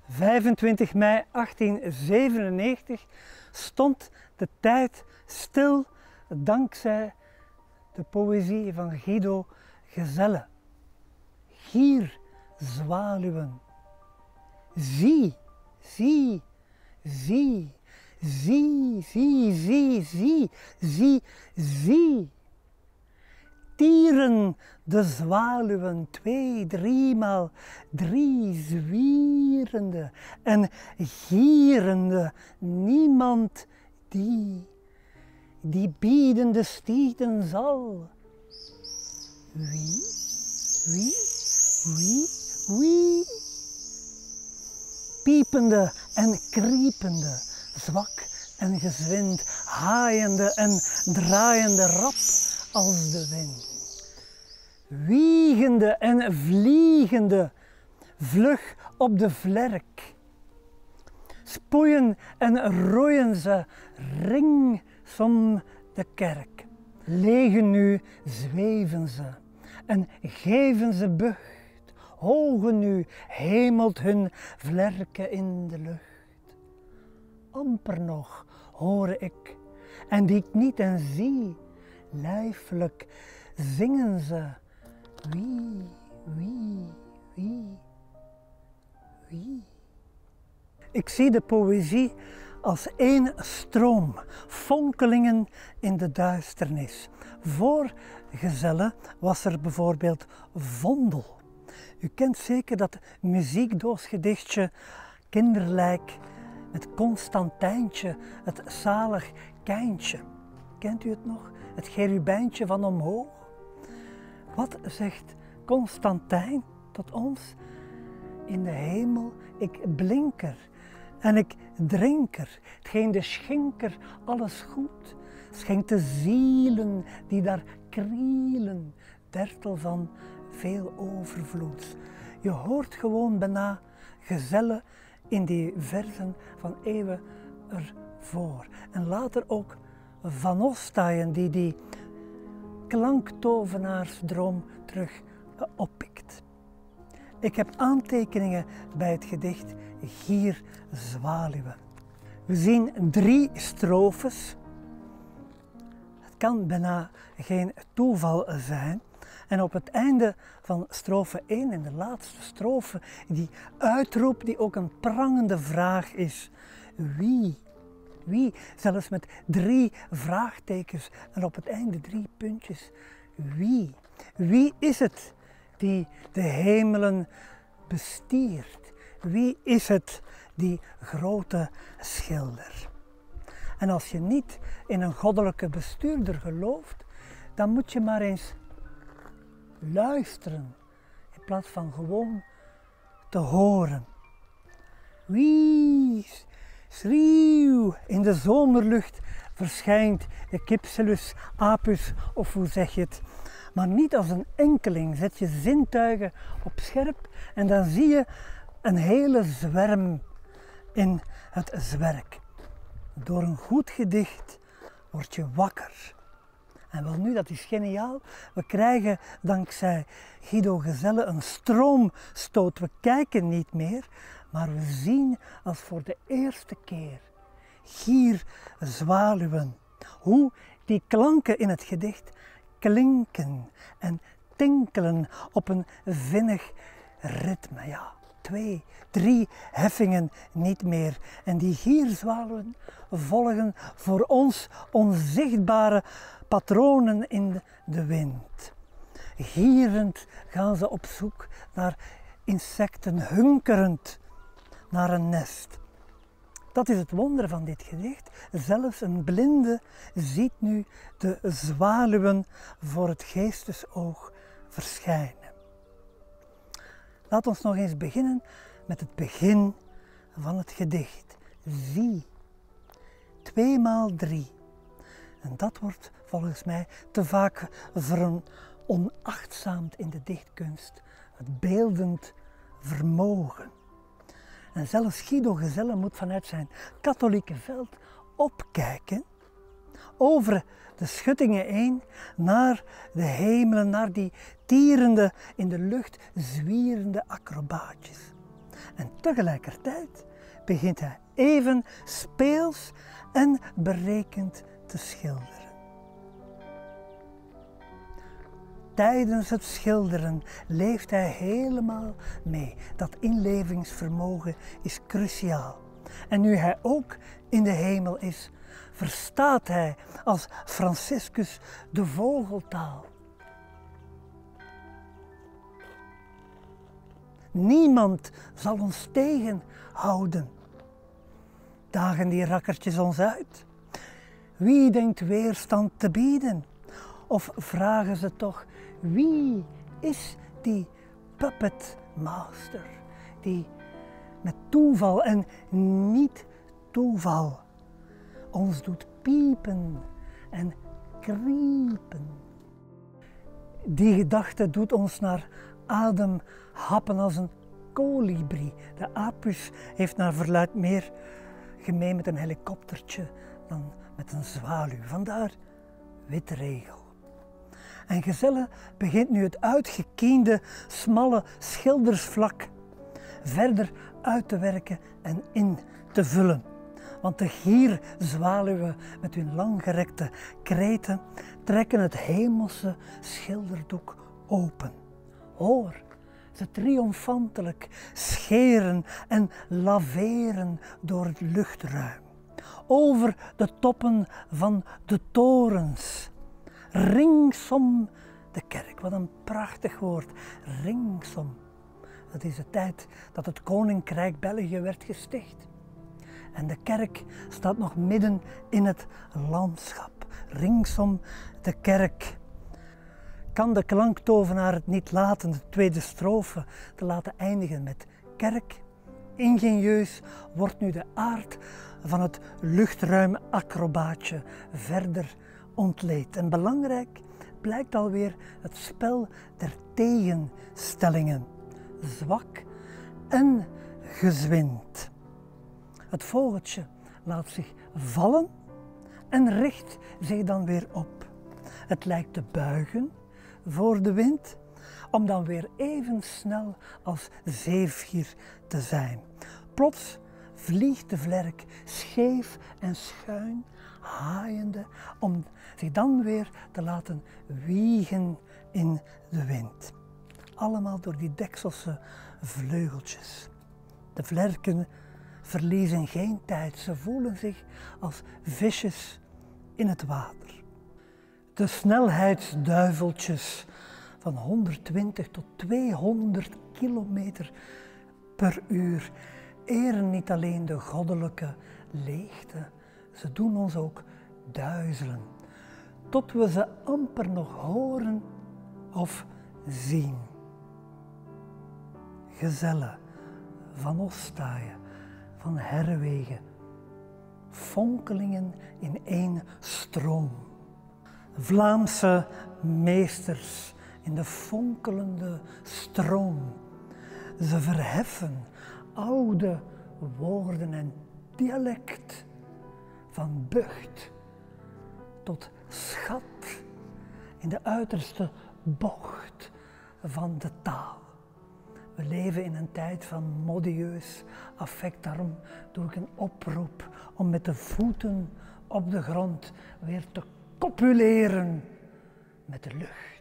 25 mei 1897 stond de tijd stil dankzij de poëzie van Guido Gezelle. Gier, zwaluwen. Zie, zie, zie, zie, zie, zie, zie, zie, zie. Tieren de zwaluwen, 2, 3 maal 3, zwierende en gierende, niemand die biedende stieten zal. Wie, wie, wie, wie? Piepende en kriepende, zwak en gezwind, haaiende en draaiende rap als de wind. Wiegende en vliegende, vlug op de vlerk. Spoeien en roeien ze ringsom de kerk. Legen nu zweven ze en geven ze bucht. Hogen nu hemelt hun vlerken in de lucht. Amper nog hoor ik en die ik niet en zie. Lijfelijk zingen ze. Wie, wie, wie, wie. Ik zie de poëzie als één stroom, fonkelingen in de duisternis. Voor Gezelle was er bijvoorbeeld Vondel. U kent zeker dat muziekdoosgedichtje Kinderlijk met Constantijntje, het zalig Kijntje. Kent u het nog? Het cherubijntje van omhoog. Wat zegt Constantijn tot ons? In de hemel, ik blinker en ik drinker. Hetgeen de schenker alles goed schenkt de zielen die daar krielen. Dertel van veel overvloeds. Je hoort gewoon bijna Gezelle in die verzen van eeuwen ervoor. En later ook Van Ostaaien die klanktovenaarsdroom terug oppikt. Ik heb aantekeningen bij het gedicht Gier, zwaluwen. We zien 3 strofes. Het kan bijna geen toeval zijn. En op het einde van strofe 1, in de laatste strofe, die uitroep die ook een prangende vraag is. Wie? Wie? Zelfs met 3 vraagtekens en op het einde 3 puntjes. Wie? Wie is het die de hemelen bestiert? Wie is het die grote schilder? En als je niet in een goddelijke bestuurder gelooft, dan moet je maar eens luisteren in plaats van gewoon te horen. Wie? Schreeuw! In de zomerlucht verschijnt de Cypselus apus, of hoe zeg je het. Maar niet als een enkeling. Zet je zintuigen op scherp en dan zie je een hele zwerm in het zwerk. Door een goed gedicht word je wakker. En wel nu, dat is geniaal. We krijgen dankzij Guido Gezelle een stroomstoot. We kijken niet meer, maar we zien als voor de eerste keer. Gier, zwaluwen. Hoe die klanken in het gedicht klinken en tinkelen op een vinnig ritme. Ja, 2, 3 heffingen niet meer. En die gierzwaluwen volgen voor ons onzichtbare patronen in de wind. Gierend gaan ze op zoek naar insecten, hunkerend naar een nest. Dat is het wonder van dit gedicht. Zelfs een blinde ziet nu de zwaluwen voor het geestesoog verschijnen. Laat ons nog eens beginnen met het begin van het gedicht. Zie, 2 maal 3. En dat wordt volgens mij te vaak veronachtzaamd in de dichtkunst. Het beeldend vermogen. En zelfs Guido Gezelle moet vanuit zijn katholieke veld opkijken over de schuttingen heen naar de hemelen, naar die tierende, in de lucht zwierende acrobaatjes. En tegelijkertijd begint hij even speels en berekend te schilderen. Tijdens het schilderen leeft hij helemaal mee. Dat inlevingsvermogen is cruciaal. En nu hij ook in de hemel is, verstaat hij als Franciscus de vogeltaal. Niemand zal ons tegenhouden. Dagen die rakkertjes ons uit? Wie denkt weerstand te bieden? Of vragen ze toch, wie is die puppet master? Die met toeval en niet toeval ons doet piepen en kriepen. Die gedachte doet ons naar adem happen als een kolibrie. De apus heeft naar verluidt meer gemeen met een helikoptertje dan met een zwaluw. Vandaar witregel. En Gezelle begint nu het uitgekiende, smalle schildersvlak verder uit te werken en in te vullen. Want de gierzwaluwen met hun langgerekte kreten trekken het hemelse schilderdoek open. Hoor, ze triomfantelijk scheren en laveren door het luchtruim. Over de toppen van de torens. Ringsom de kerk, wat een prachtig woord, ringsom. Dat is de tijd dat het Koninkrijk België werd gesticht. En de kerk staat nog midden in het landschap. Ringsom de kerk. Kan de klanktovenaar het niet laten de tweede strofe te laten eindigen met kerk? Ingenieus wordt nu de aard van het luchtruimacrobaatje verder ontleed. En belangrijk blijkt alweer het spel der tegenstellingen. Zwak en gezwind. Het vogeltje laat zich vallen en richt zich dan weer op. Het lijkt te buigen voor de wind, om dan weer even snel als zeevier te zijn. Plots vliegt de vlerk scheef en schuin, haaiende, om zich dan weer te laten wiegen in de wind. Allemaal door die dekselse vleugeltjes. De vlerken verliezen geen tijd, ze voelen zich als visjes in het water. De snelheidsduiveltjes van 120 tot 200 kilometer per uur eren niet alleen de goddelijke leegte, ze doen ons ook duizelen, tot we ze amper nog horen of zien. Gezellen van Ostaaien, van Herwegen, fonkelingen in één stroom. Vlaamse meesters in de fonkelende stroom. Ze verheffen oude woorden en dialect, van bucht tot schat in de uiterste bocht van de taal. We leven in een tijd van modieus affect, daarom doe ik een oproep om met de voeten op de grond weer te copuleren met de lucht.